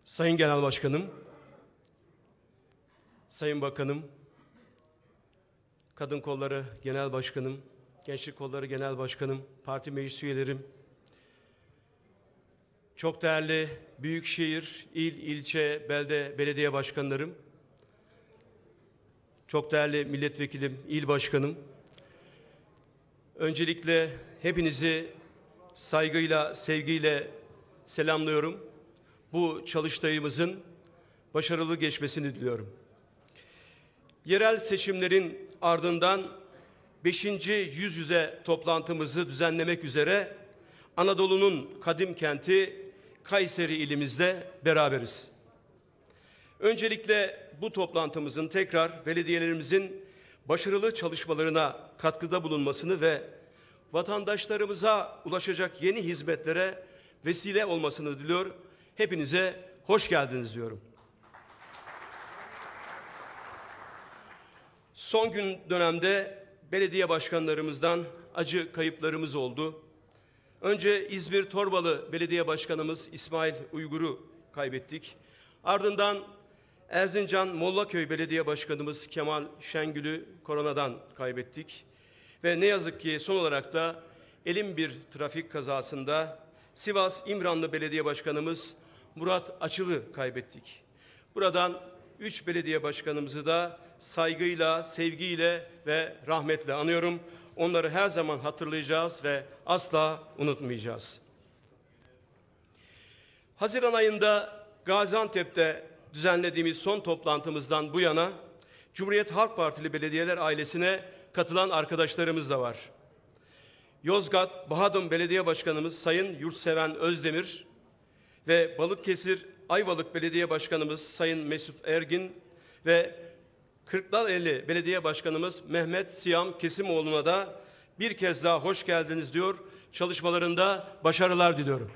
Sayın Genel Başkanım, Sayın Bakanım, Kadın Kolları Genel Başkanım, Gençlik Kolları Genel Başkanım, parti meclis üyelerim, çok değerli büyükşehir, il, ilçe, belde, belediye başkanlarım, çok değerli milletvekilim, il başkanım, öncelikle hepinizi saygıyla, sevgiyle selamlıyorum. Bu çalıştayımızın başarılı geçmesini diliyorum. Yerel seçimlerin ardından 5. yüz yüze toplantımızı düzenlemek üzere Anadolu'nun kadim kenti Kayseri ilimizde beraberiz. Öncelikle bu toplantımızın tekrar belediyelerimizin başarılı çalışmalarına katkıda bulunmasını ve vatandaşlarımıza ulaşacak yeni hizmetlere vesile olmasını diliyor. Hepinize hoş geldiniz diyorum. Son gün dönemde belediye başkanlarımızdan acı kayıplarımız oldu. Önce İzmir Torbalı Belediye Başkanımız İsmail Uygur'u kaybettik. Ardından Erzincan Mollaköy Belediye Başkanımız Kemal Şengül'ü koronadan kaybettik. Ve ne yazık ki son olarak da elin bir trafik kazasında Sivas İmranlı Belediye Başkanımız Murat Açıl'ı kaybettik. Buradan 3 belediye başkanımızı da saygıyla, sevgiyle ve rahmetle anıyorum. Onları her zaman hatırlayacağız ve asla unutmayacağız. Haziran ayında Gaziantep'te düzenlediğimiz son toplantımızdan bu yana Cumhuriyet Halk Partili belediyeler ailesine katılan arkadaşlarımız da var. Yozgat Bahadım Belediye Başkanımız Sayın Yurtseven Özdemir ve Balıkesir Ayvalık Belediye Başkanımız Sayın Mesut Ergin ve Kırklareli Belediye Başkanımız Mehmet Siyam Kesimoğlu'na da bir kez daha hoş geldiniz diyor. Çalışmalarında başarılar diliyorum.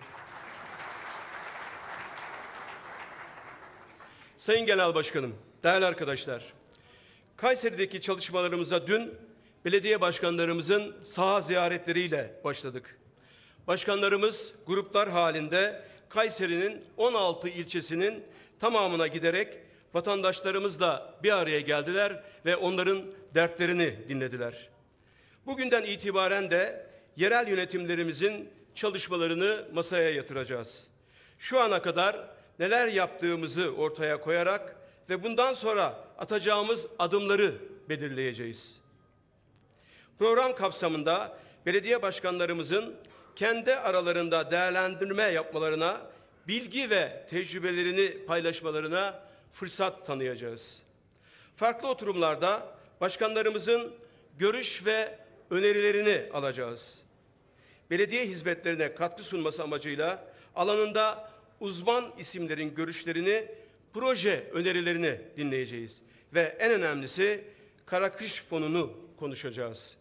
Sayın Genel Başkanım, değerli arkadaşlar, Kayseri'deki çalışmalarımıza dün belediye başkanlarımızın saha ziyaretleriyle başladık. Başkanlarımız gruplar halinde Kayseri'nin 16 ilçesinin tamamına giderek vatandaşlarımızla bir araya geldiler ve onların dertlerini dinlediler. Bugünden itibaren de yerel yönetimlerimizin çalışmalarını masaya yatıracağız. Şu ana kadar neler yaptığımızı ortaya koyarak ve bundan sonra atacağımız adımları belirleyeceğiz. Program kapsamında belediye başkanlarımızın kendi aralarında değerlendirme yapmalarına, bilgi ve tecrübelerini paylaşmalarına fırsat tanıyacağız. Farklı oturumlarda başkanlarımızın görüş ve önerilerini alacağız. Belediye hizmetlerine katkı sunması amacıyla alanında uzman isimlerin görüşlerini, proje önerilerini dinleyeceğiz. Ve en önemlisi Karakış Fonu'nu konuşacağız.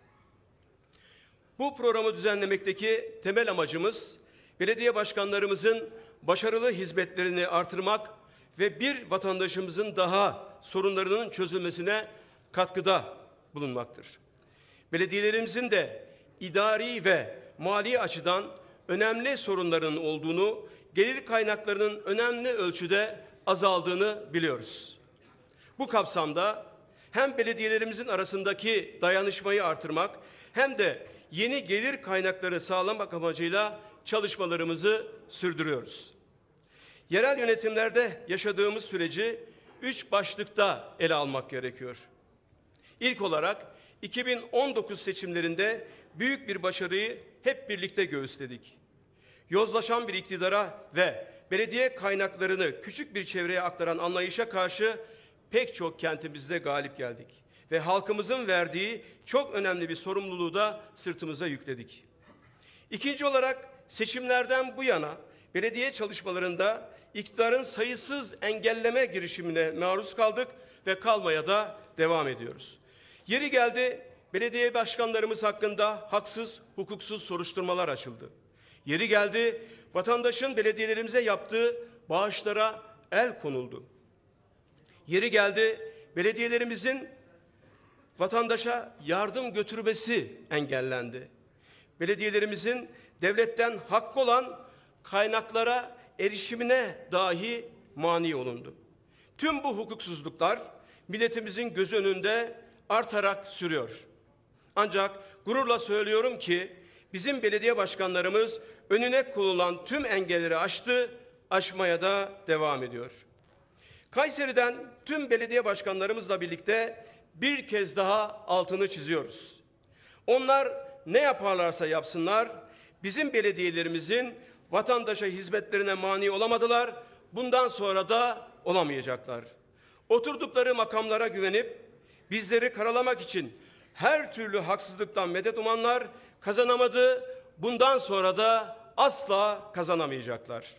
Bu programı düzenlemekteki temel amacımız belediye başkanlarımızın başarılı hizmetlerini artırmak ve bir vatandaşımızın daha sorunlarının çözülmesine katkıda bulunmaktır. Belediyelerimizin de idari ve mali açıdan önemli sorunların olduğunu, gelir kaynaklarının önemli ölçüde azaldığını biliyoruz. Bu kapsamda hem belediyelerimizin arasındaki dayanışmayı artırmak hem de yeni gelir kaynakları sağlamak amacıyla çalışmalarımızı sürdürüyoruz. Yerel yönetimlerde yaşadığımız süreci 3 başlıkta ele almak gerekiyor. İlk olarak 2019 seçimlerinde büyük bir başarıyı hep birlikte göğüsledik. Yozlaşan bir iktidara ve belediye kaynaklarını küçük bir çevreye aktaran anlayışa karşı pek çok kentimizde galip geldik. Ve halkımızın verdiği çok önemli bir sorumluluğu da sırtımıza yükledik. İkinci olarak seçimlerden bu yana belediye çalışmalarında iktidarın sayısız engelleme girişimine maruz kaldık ve kalmaya da devam ediyoruz. Yeri geldi belediye başkanlarımız hakkında haksız, hukuksuz soruşturmalar açıldı. Yeri geldi vatandaşın belediyelerimize yaptığı bağışlara el konuldu. Yeri geldi belediyelerimizin vatandaşa yardım götürmesi engellendi. Belediyelerimizin devletten hakkı olan kaynaklara erişimine dahi mani olundu. Tüm bu hukuksuzluklar milletimizin gözü önünde artarak sürüyor. Ancak gururla söylüyorum ki bizim belediye başkanlarımız önüne konulan tüm engelleri aştı, aşmaya da devam ediyor. Kayseri'den tüm belediye başkanlarımızla birlikte bir kez daha altını çiziyoruz. Onlar ne yaparlarsa yapsınlar, bizim belediyelerimizin vatandaşa hizmetlerine mani olamadılar, bundan sonra da olamayacaklar. Oturdukları makamlara güvenip bizleri karalamak için her türlü haksızlıktan medet umanlar kazanamadı, bundan sonra da asla kazanamayacaklar.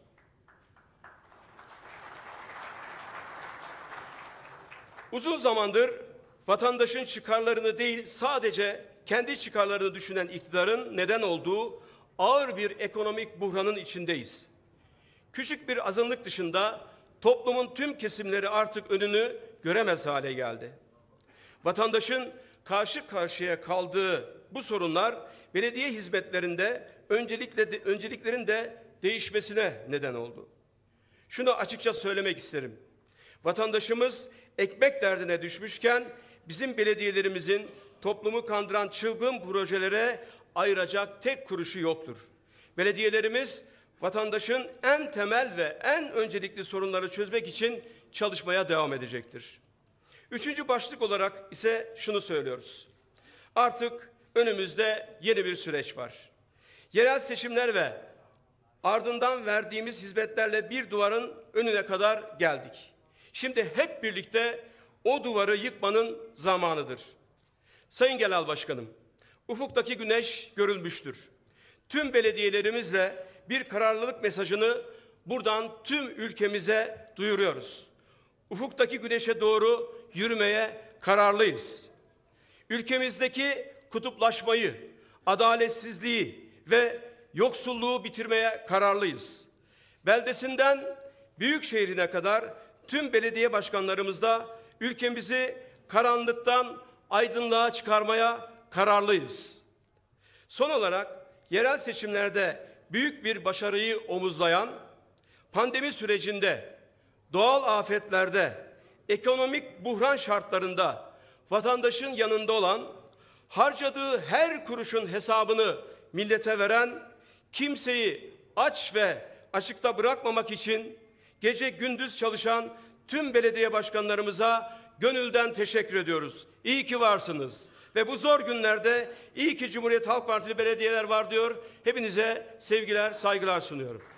Uzun zamandır vatandaşın çıkarlarını değil, sadece kendi çıkarlarını düşünen iktidarın neden olduğu ağır bir ekonomik buhranın içindeyiz. Küçük bir azınlık dışında toplumun tüm kesimleri artık önünü göremez hale geldi. Vatandaşın karşı karşıya kaldığı bu sorunlar belediye hizmetlerinde önceliklerin de değişmesine neden oldu. Şunu açıkça söylemek isterim. Vatandaşımız ekmek derdine düşmüşken bizim belediyelerimizin toplumu kandıran çılgın projelere ayıracak tek kuruşu yoktur. Belediyelerimiz vatandaşın en temel ve en öncelikli sorunları çözmek için çalışmaya devam edecektir. Üçüncü başlık olarak ise şunu söylüyoruz. Artık önümüzde yeni bir süreç var. Yerel seçimler ve ardından verdiğimiz hizmetlerle bir duvarın önüne kadar geldik. Şimdi hep birlikte o duvarı yıkmanın zamanıdır. Sayın Genel Başkanım, ufuktaki güneş görülmüştür. Tüm belediyelerimizle bir kararlılık mesajını buradan tüm ülkemize duyuruyoruz. Ufuktaki güneşe doğru yürümeye kararlıyız. Ülkemizdeki kutuplaşmayı, adaletsizliği ve yoksulluğu bitirmeye kararlıyız. Beldesinden büyük şehrine kadar tüm belediye başkanlarımızda ülkemizi karanlıktan aydınlığa çıkarmaya kararlıyız. Son olarak yerel seçimlerde büyük bir başarıyı omuzlayan, pandemi sürecinde, doğal afetlerde, ekonomik buhran şartlarında vatandaşın yanında olan, harcadığı her kuruşun hesabını millete veren, kimseyi aç ve açıkta bırakmamak için gece gündüz çalışan tüm belediye başkanlarımıza gönülden teşekkür ediyoruz. İyi ki varsınız. Ve bu zor günlerde iyi ki Cumhuriyet Halk Partili belediyeler var diyor. Hepinize sevgiler, saygılar sunuyorum.